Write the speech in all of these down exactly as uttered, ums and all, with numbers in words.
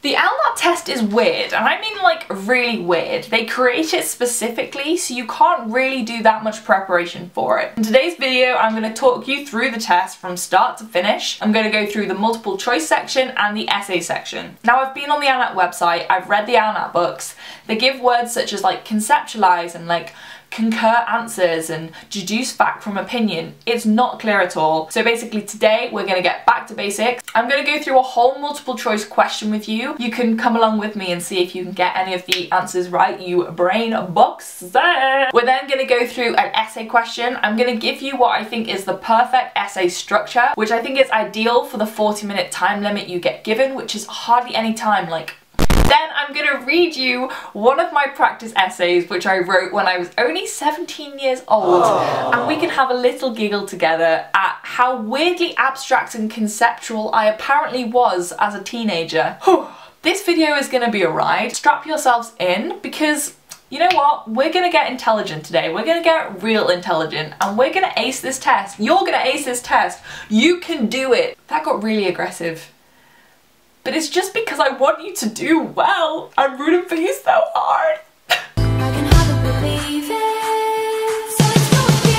The L NAT test is weird, and I mean like really weird. They create it specifically so you can't really do that much preparation for it. In today's video, I'm going to talk you through the test from start to finish. I'm going to go through the multiple choice section and the essay section. Now, I've been on the L NAT website, I've read the L NAT books. They give words such as like conceptualize and like concur answers and deduce fact from opinion. It's not clear at all. So basically today we're going to get back to basics. I'm going to go through a whole multiple choice question with you. You can come along with me and see if you can get any of the answers right, you brain box. We're then going to go through an essay question. I'm going to give you what I think is the perfect essay structure, which I think is ideal for the forty minute time limit you get given, which is hardly any time. Like, then I'm going to read you one of my practice essays which I wrote when I was only seventeen years old. Aww. And we can have a little giggle together at how weirdly abstract and conceptual I apparently was as a teenager. This video is going to be a ride. Strap yourselves in because you know what? We're going to get intelligent today. We're going to get real intelligent and we're going to ace this test. You're going to ace this test. You can do it. That got really aggressive. But it's just because I want you to do well. I'm rooting for you so hard. I can hardly believe it. So it's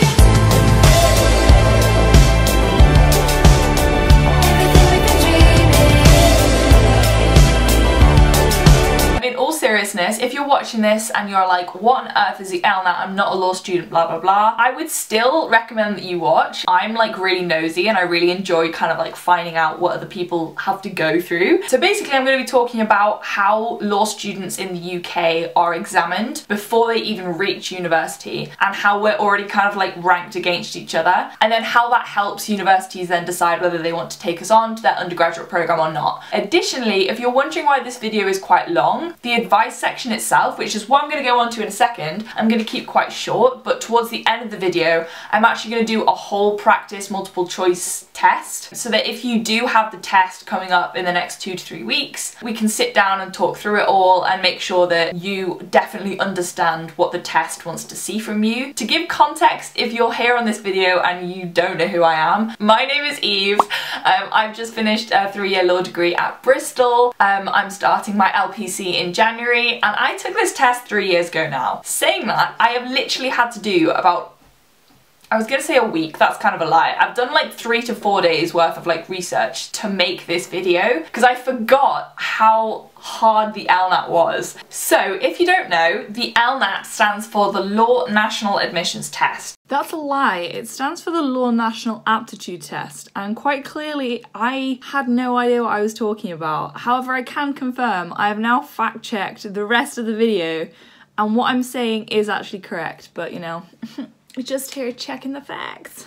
everything we've been dreaming. In all seriousness, if you're watching this and you're like, what on earth is the L NAT? I'm not a law student, blah blah blah. I would still recommend that you watch. I'm like really nosy and I really enjoy kind of like finding out what other people have to go through. So basically I'm going to be talking about how law students in the U K are examined before they even reach university and how we're already kind of like ranked against each other, and then how that helps universities then decide whether they want to take us on to their undergraduate program or not. Additionally, if you're wondering why this video is quite long, the advice section itself, which is what I'm going to go on to in a second, I'm going to keep quite short, but towards the end of the video I'm actually going to do a whole practice multiple choice test so that if you do have the test coming up in the next two to three weeks, we can sit down and talk through it all and make sure that you definitely understand what the test wants to see from you. To give context, if you're here on this video and you don't know who I am, my name is Eve. Um, I've just finished a three-year law degree at Bristol. Um, I'm starting my L P C in January and I took this test three years ago now. Saying that, I have literally had to do about I was gonna say a week, that's kind of a lie. I've done like three to four days worth of like research to make this video because I forgot how hard the L NAT was. So if you don't know, the L NAT stands for the Law National Admissions Test. That's a lie. It stands for the Law National Aptitude Test, and quite clearly I had no idea what I was talking about. However, I can confirm I have now fact-checked the rest of the video and what I'm saying is actually correct, but you know, we're just here checking the facts.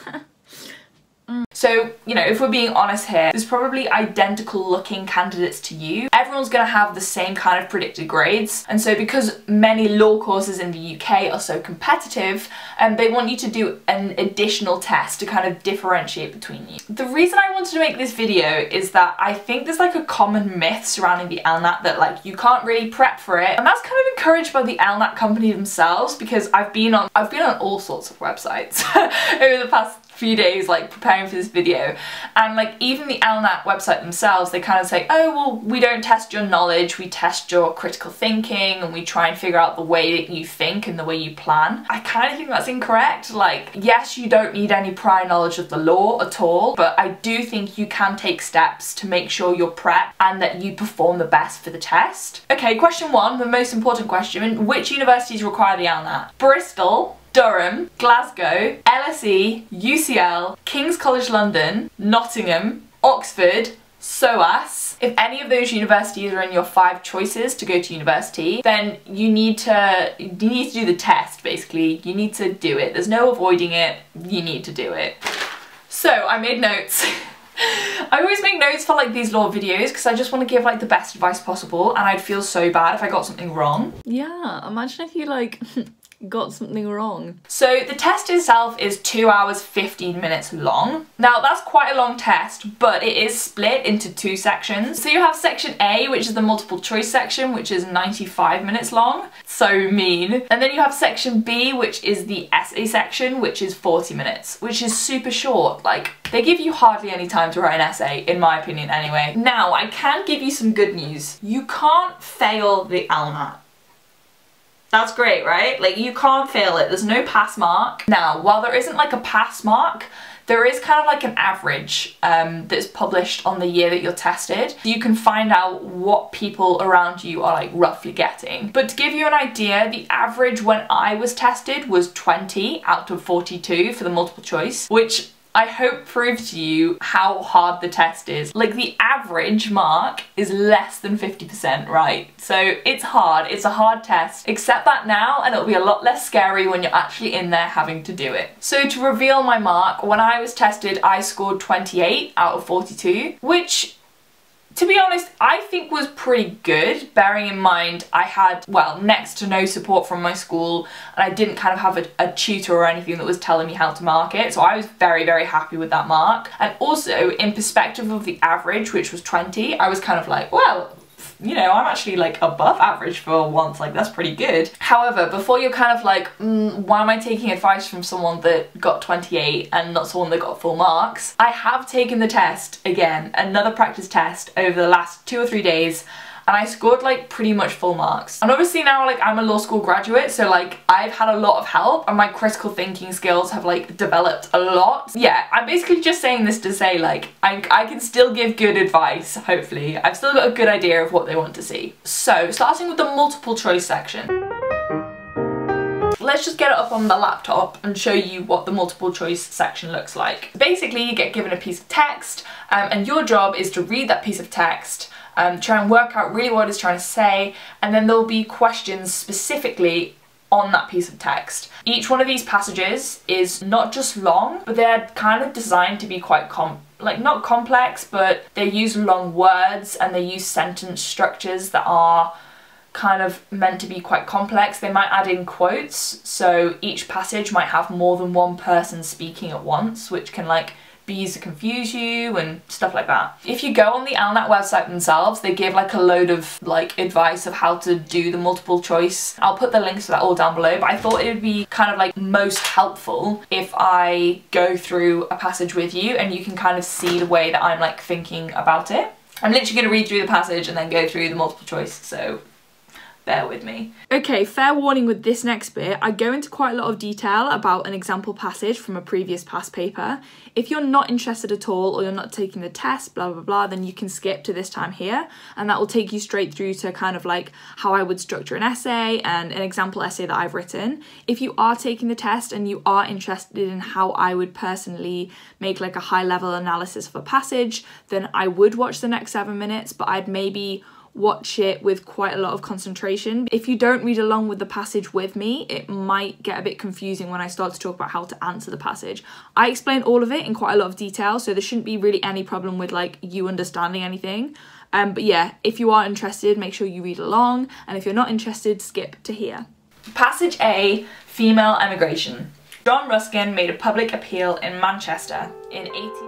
So, you know, if we're being honest here, there's probably identical looking candidates to you. Everyone's going to have the same kind of predicted grades, and so because many law courses in the U K are so competitive, um, they want you to do an additional test to kind of differentiate between you. The reason I wanted to make this video is that I think there's like a common myth surrounding the L NAT that like you can't really prep for it, and that's kind of encouraged by the L NAT company themselves, because I've been on I've been on all sorts of websites over the past few days like preparing for this video, and like even the L NAT website themselves, they kind of say, oh well, we don't test your knowledge, we test your critical thinking and we try and figure out the way that you think and the way you plan. I kind of think that's incorrect. Like, yes, you don't need any prior knowledge of the law at all, but I do think you can take steps to make sure you're prepped and that you perform the best for the test. Okay, question one, the most important question: which universities require the L NAT? Bristol, Durham, Glasgow, L S E, U C L, King's College London, Nottingham, Oxford, S O A S. If any of those universities are in your five choices to go to university, then you need to you need to do the test, basically. You need to do it. There's no avoiding it. You need to do it. So I made notes. I always make notes for like these law videos because I just want to give like the best advice possible, and I'd feel so bad if I got something wrong. Yeah, imagine if you like got something wrong. So the test itself is two hours fifteen minutes long. Now that's quite a long test, but it is split into two sections. So you have section A, which is the multiple choice section, which is ninety-five minutes long. So mean. And then you have section B, which is the essay section, which is forty minutes, which is super short. Like, they give you hardly any time to write an essay, in my opinion anyway. Now, I can give you some good news. You can't fail the L NAT. That's great, right? Like, you can't fail it. There's no pass mark. Now, while there isn't like a pass mark, there is kind of like an average um, that's published on the year that you're tested. You can find out what people around you are like roughly getting. But to give you an idea, the average when I was tested was twenty out of forty-two for the multiple choice, which I hope proves to you how hard the test is. Like, the average mark is less than fifty percent right. So it's hard, it's a hard test. Accept that now and it'll be a lot less scary when you're actually in there having to do it. So to reveal my mark, when I was tested, I scored twenty-eight out of forty-two, which, to be honest, I think was pretty good, bearing in mind I had, well, next to no support from my school, and I didn't kind of have a, a tutor or anything that was telling me how to mark it, so I was very, very happy with that mark. And also, in perspective of the average, which was twenty, I was kind of like, well, you know, I'm actually like above average for once, like that's pretty good. However, before you're kind of like, mm, why am I taking advice from someone that got twenty-eight and not someone that got full marks? I have taken the test again, another practice test over the last two or three days, and I scored like pretty much full marks. And obviously now like I'm a law school graduate, so like I've had a lot of help and my critical thinking skills have like developed a lot. Yeah, I'm basically just saying this to say like I, I can still give good advice, hopefully. I've still got a good idea of what they want to see. So starting with the multiple choice section. Let's just get it up on the laptop and show you what the multiple choice section looks like. Basically, you get given a piece of text um, and your job is to read that piece of text, Um, try and work out really what it's trying to say, and then there'll be questions specifically on that piece of text. Each one of these passages is not just long, but they're kind of designed to be quite com like not complex, but they use long words and they use sentence structures that are kind of meant to be quite complex. They might add in quotes, so each passage might have more than one person speaking at once, which can like be used to confuse you and stuff like that. If you go on the L NAT website themselves, they give like a load of like advice of how to do the multiple choice. I'll put the links to that all down below, but I thought it would be kind of like most helpful if I go through a passage with you and you can kind of see the way that I'm like thinking about it. I'm literally going to read through the passage and then go through the multiple choice, so bear with me. Okay, fair warning with this next bit, I go into quite a lot of detail about an example passage from a previous past paper. If you're not interested at all or you're not taking the test, blah blah blah, then you can skip to this time here and that will take you straight through to kind of like how I would structure an essay and an example essay that I've written. If you are taking the test and you are interested in how I would personally make like a high level analysis of a passage, then I would watch the next seven minutes, but I'd maybe watch it with quite a lot of concentration. If you don't read along with the passage with me, it might get a bit confusing when I start to talk about how to answer the passage. I explain all of it in quite a lot of detail, so there shouldn't be really any problem with like you understanding anything. Um, but yeah, if you are interested, make sure you read along, and if you're not interested, skip to here. Passage A, female emigration. John Ruskin made a public appeal in Manchester in eighteen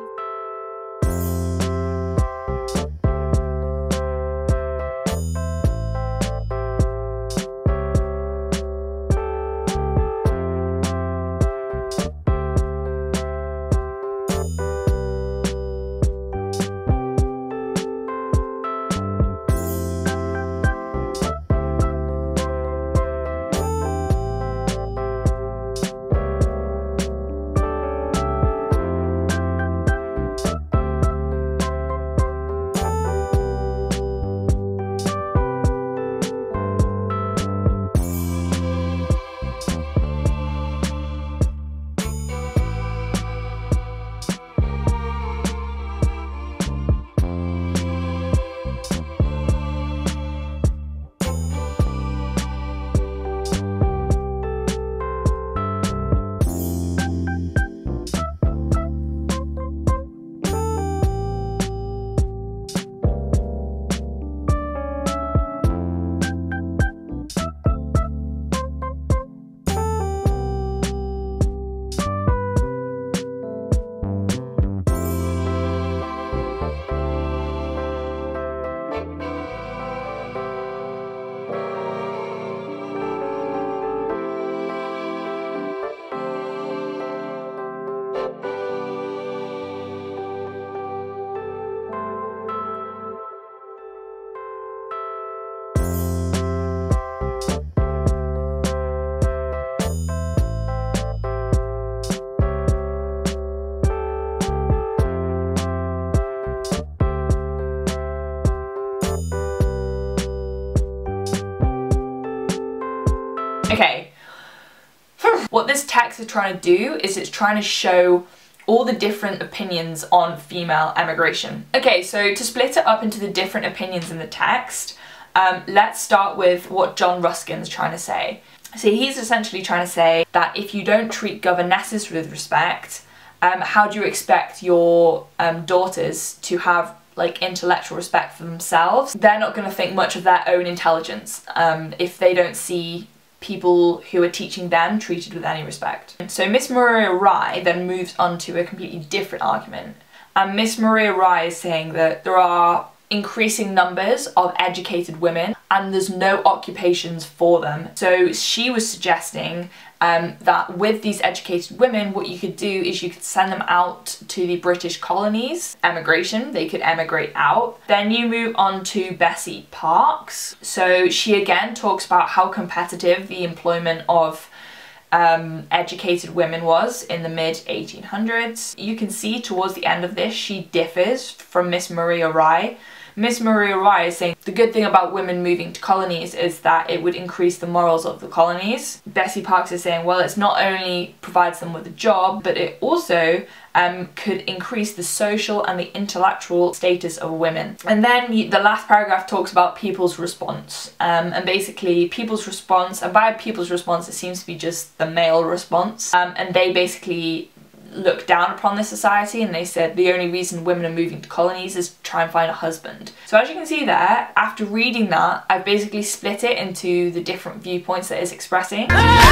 Okay. What this text is trying to do is it's trying to show all the different opinions on female emigration. Okay, so to split it up into the different opinions in the text, um, let's start with what John Ruskin's trying to say. So he's essentially trying to say that if you don't treat governesses with respect, um, how do you expect your um, daughters to have like intellectual respect for themselves? They're not going to think much of their own intelligence um, if they don't see people who are teaching them treated with any respect. So Miss Maria Rye then moves on to a completely different argument. And Miss Maria Rye is saying that there are increasing numbers of educated women and there's no occupations for them. So she was suggesting um, that with these educated women, what you could do is you could send them out to the British colonies, emigration, they could emigrate out. Then you move on to Bessie Parks. So she again talks about how competitive the employment of Um, educated women was in the mid eighteen hundreds. You can see towards the end of this she differs from Miss Maria Rye. Miss Maria Rye is saying the good thing about women moving to colonies is that it would increase the morals of the colonies. Bessie Parks is saying, well, it's not only provides them with a job, but it also um, could increase the social and the intellectual status of women. And then the last paragraph talks about people's response. Um, and basically people's response, and by people's response it seems to be just the male response. Um, and they basically looked down upon this society and they said the only reason women are moving to colonies is to try and find a husband. So as you can see there, after reading that, I've basically split it into the different viewpoints that it's expressing.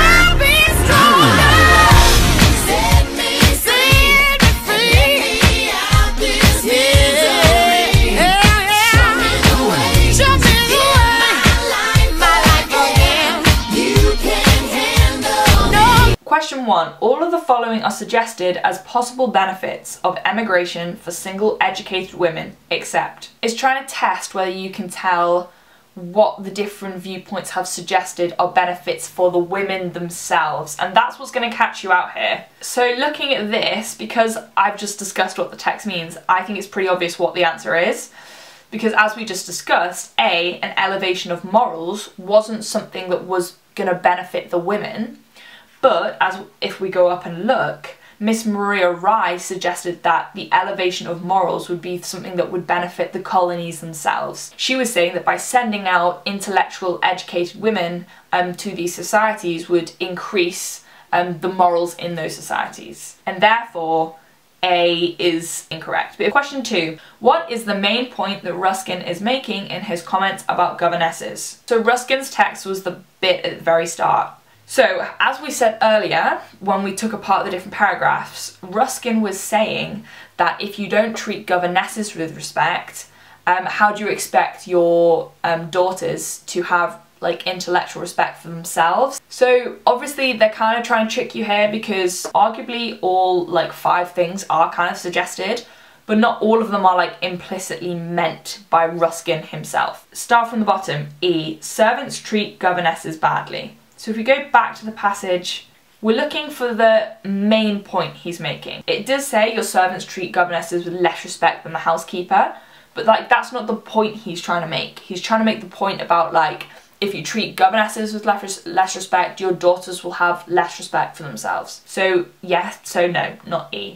Question one. All of the following are suggested as possible benefits of emigration for single educated women, except. It's trying to test whether you can tell what the different viewpoints have suggested are benefits for the women themselves, and that's what's going to catch you out here. So looking at this, because I've just discussed what the text means, I think it's pretty obvious what the answer is. Because as we just discussed, A, an elevation of morals wasn't something that was going to benefit the women. But as if we go up and look, Miss Maria Rye suggested that the elevation of morals would be something that would benefit the colonies themselves. She was saying that by sending out intellectual, educated women um, to these societies would increase um, the morals in those societies. And therefore, A is incorrect. But question two, what is the main point that Ruskin is making in his comments about governesses? So Ruskin's text was the bit at the very start. So, as we said earlier, when we took apart the different paragraphs, Ruskin was saying that if you don't treat governesses with respect, um, how do you expect your um, daughters to have like intellectual respect for themselves? So obviously they're kind of trying to trick you here because arguably all like five things are kind of suggested, but not all of them are like implicitly meant by Ruskin himself. Start from the bottom. E. Servants treat governesses badly. So if we go back to the passage, we're looking for the main point he's making. It does say your servants treat governesses with less respect than the housekeeper, but like that's not the point he's trying to make. He's trying to make the point about like, if you treat governesses with less, less respect, your daughters will have less respect for themselves. So yes, so no, not E.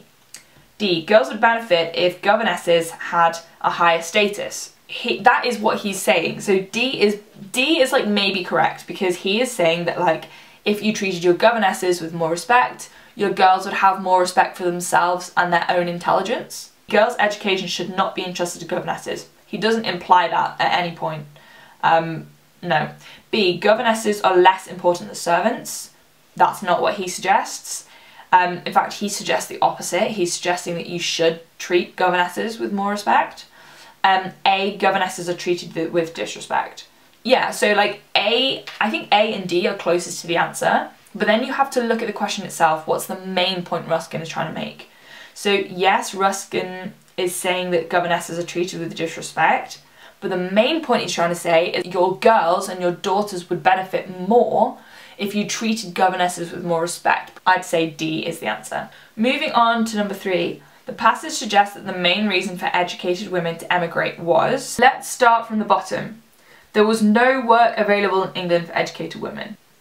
D. Girls would benefit if governesses had a higher status. He, that is what he's saying. So D is D is like maybe correct because he is saying that like if you treated your governesses with more respect, your girls would have more respect for themselves and their own intelligence. Girls' education should not be entrusted to governesses. He doesn't imply that at any point. Um, no. B. Governesses are less important than servants. That's not what he suggests. Um, in fact, he suggests the opposite. He's suggesting that you should treat governesses with more respect. Um, A, governesses are treated with disrespect. Yeah, so like A, I think A and D are closest to the answer, but then you have to look at the question itself. What's the main point Ruskin is trying to make? So yes, Ruskin is saying that governesses are treated with disrespect, but the main point he's trying to say is your girls and your daughters would benefit more if you treated governesses with more respect. I'd say D is the answer. Moving on to number three. The passage suggests that the main reason for educated women to emigrate was... Let's start from the bottom. There was no work available in England for educated women.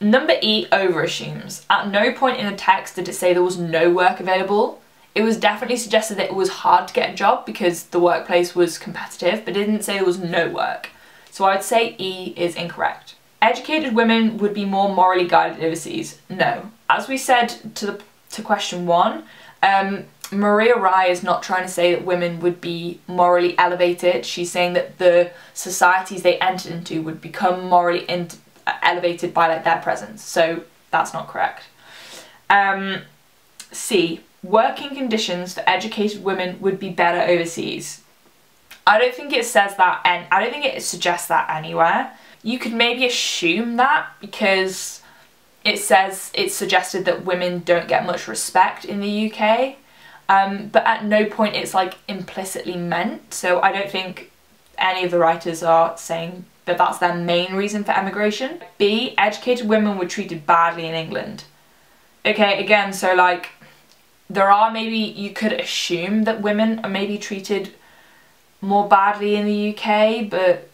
Number E, overassumes. At no point in the text did it say there was no work available. It was definitely suggested that it was hard to get a job because the workplace was competitive, but it didn't say there was no work. So I'd say E is incorrect. Educated women would be more morally guided overseas. No. As we said to the to question one, um, Maria Rye is not trying to say that women would be morally elevated. She's saying that the societies they entered into would become morally in elevated by like their presence. So that's not correct. Um, C. Working conditions for educated women would be better overseas. I don't think it says that, and I don't think it suggests that anywhere. You could maybe assume that because it says it's suggested that women don't get much respect in the U K, um, but at no point it's like implicitly meant. So I don't think any of the writers are saying that that's their main reason for emigration. B. Educated women were treated badly in England. Okay, again, so like there are maybe, you could assume that women are maybe treated more badly in the U K, but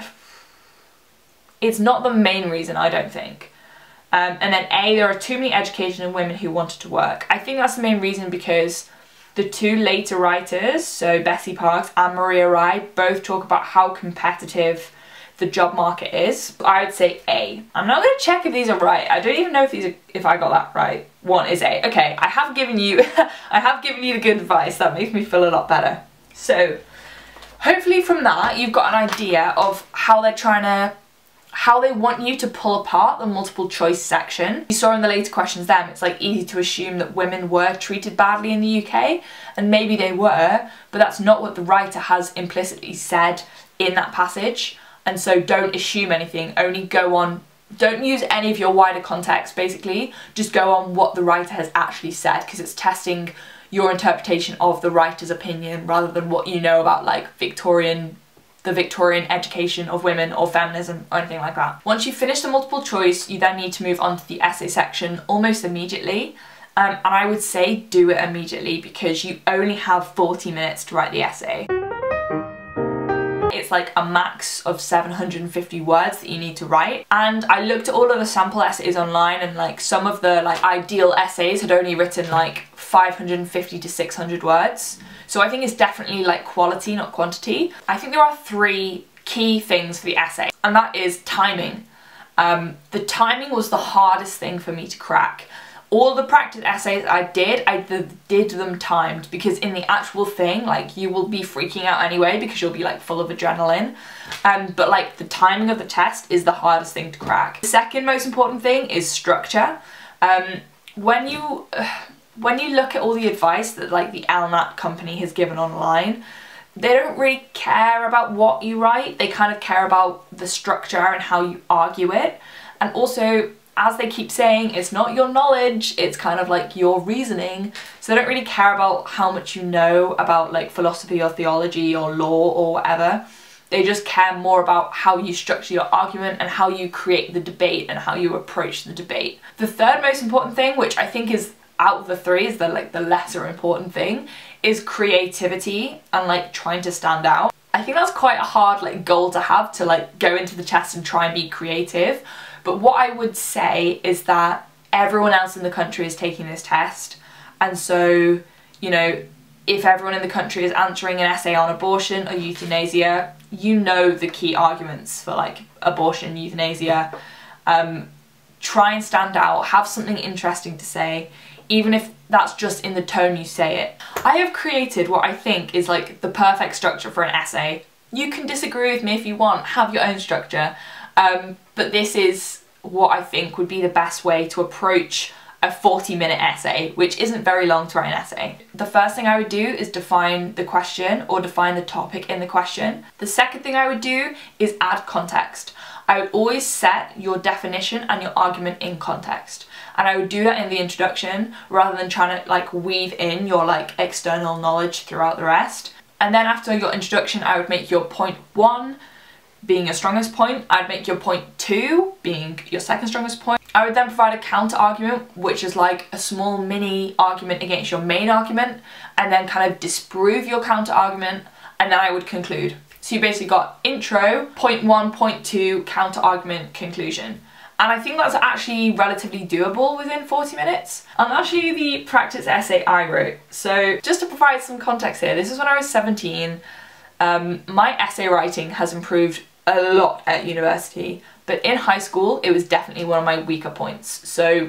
it's not the main reason, I don't think. Um, and then A, there are too many educated women who wanted to work. I think that's the main reason because the two later writers, so Bessie Parks and Maria Rye, both talk about how competitive the job market is. I would say A. I'm not going to check if these are right. I don't even know if these are, if I got that right. One is A. Okay, I have given you, I have given you the good advice. That makes me feel a lot better. So hopefully from that you've got an idea of how they're trying to, how they want you to pull apart the multiple choice section. You saw in the later questions them, it's like easy to assume that women were treated badly in the U K, and maybe they were, but that's not what the writer has implicitly said in that passage. And so don't assume anything, only go on, don't use any of your wider context basically, just go on what the writer has actually said, because it's testing your interpretation of the writer's opinion rather than what you know about like Victorian the Victorian education of women or feminism or anything like that. Once you finish the multiple choice, you then need to move on to the essay section almost immediately. Um, and I would say do it immediately because you only have forty minutes to write the essay. It's like a max of seven hundred fifty words that you need to write. And I looked at all of the sample essays online, and like some of the like ideal essays had only written like five hundred fifty to six hundred words. So I think it's definitely like quality, not quantity. I think there are three key things for the essay, and that is timing. Um, the timing was the hardest thing for me to crack. All the practice essays I did, I th did them timed, because in the actual thing, like, you will be freaking out anyway because you'll be like full of adrenaline. Um, but like the timing of the test is the hardest thing to crack. The second most important thing is structure. Um, when you uh, when you look at all the advice that like the L NAT company has given online, they don't really care about what you write. They kind of care about the structure and how you argue it. And also, as they keep saying, it's not your knowledge, it's kind of like your reasoning. So they don't really care about how much you know about like philosophy or theology or law or whatever. They just care more about how you structure your argument and how you create the debate and how you approach the debate. The third most important thing, which I think is out of the three, is the like the lesser important thing, is creativity and like trying to stand out. I think that's quite a hard like goal to have, to like go into the test and try and be creative. But what I would say is that everyone else in the country is taking this test, and so, you know, if everyone in the country is answering an essay on abortion or euthanasia, you know the key arguments for like abortion, euthanasia. Um, try and stand out, have something interesting to say, even if that's just in the tone you say it. I have created what I think is like the perfect structure for an essay. You can disagree with me if you want, have your own structure. Um, but this is what I think would be the best way to approach a forty minute essay, which isn't very long to write an essay. The first thing I would do is define the question or define the topic in the question. The second thing I would do is add context. I would always set your definition and your argument in context. And I would do that in the introduction rather than trying to like weave in your like external knowledge throughout the rest. And then after your introduction, I would make your point one being your strongest point, I'd make your point two being your second strongest point. I would then provide a counter argument, which is like a small mini argument against your main argument, and then kind of disprove your counter argument, and then I would conclude. So you basically got intro, point one, point two, counter argument, conclusion. And I think that's actually relatively doable within forty minutes. I'll now show you the practice essay I wrote. So just to provide some context here, this is when I was seventeen. Um, my essay writing has improved a lot at university, but in high school it was definitely one of my weaker points. So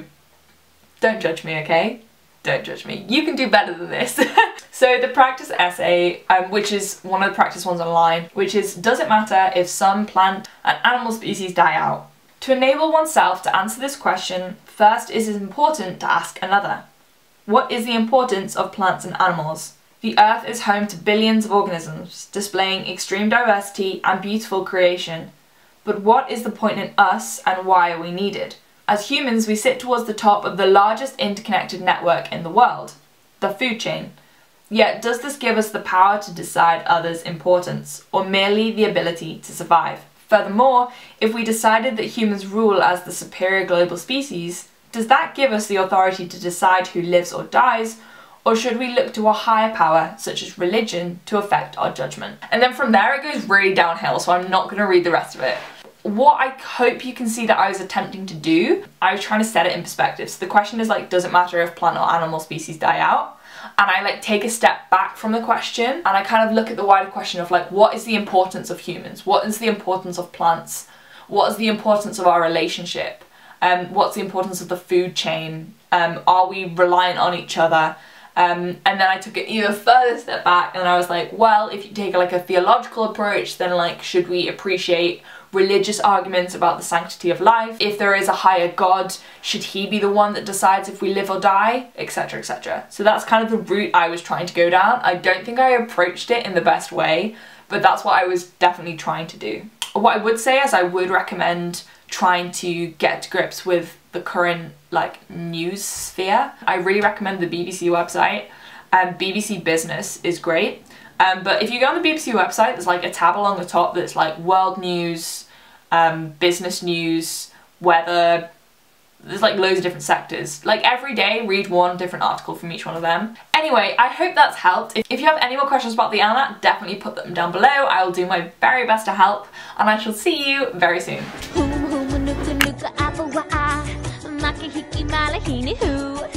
don't judge me, okay? Don't judge me. You can do better than this. So the practice essay, um, which is one of the practice ones online, which is, does it matter if some plant and animal species die out? To enable oneself to answer this question, first it is important to ask another. What is the importance of plants and animals? The Earth is home to billions of organisms, displaying extreme diversity and beautiful creation. But what is the point in us, and why are we needed? As humans, we sit towards the top of the largest interconnected network in the world, the food chain. Yet, does this give us the power to decide others' importance, or merely the ability to survive? Furthermore, if we decided that humans rule as the superior global species, does that give us the authority to decide who lives or dies, or should we look to a higher power, such as religion, to affect our judgment? And then from there it goes really downhill, so I'm not going to read the rest of it. What I hope you can see that I was attempting to do, I was trying to set it in perspective. So the question is like, does it matter if plant or animal species die out? And I like take a step back from the question and I kind of look at the wider question of like, what is the importance of humans? What is the importance of plants? What is the importance of our relationship? Um, what's the importance of the food chain? Um, are we reliant on each other? Um, and then I took it even further step back and I was like, well, if you take like a theological approach, then like, should we appreciate religious arguments about the sanctity of life? If there is a higher God, should he be the one that decides if we live or die, etc, et cetera. So that's kind of the route I was trying to go down. I don't think I approached it in the best way, but that's what I was definitely trying to do. What I would say is I would recommend trying to get to grips with the current like news sphere. I really recommend the B B C website. Um, B B C Business is great. Um, but if you go on the B B C website, there's like a tab along the top that's like world news, um, business news, weather. There's like loads of different sectors. Like every day, read one different article from each one of them. Anyway, I hope that's helped. If you have any more questions about the L N A T, definitely put them down below. I will do my very best to help, and I shall see you very soon.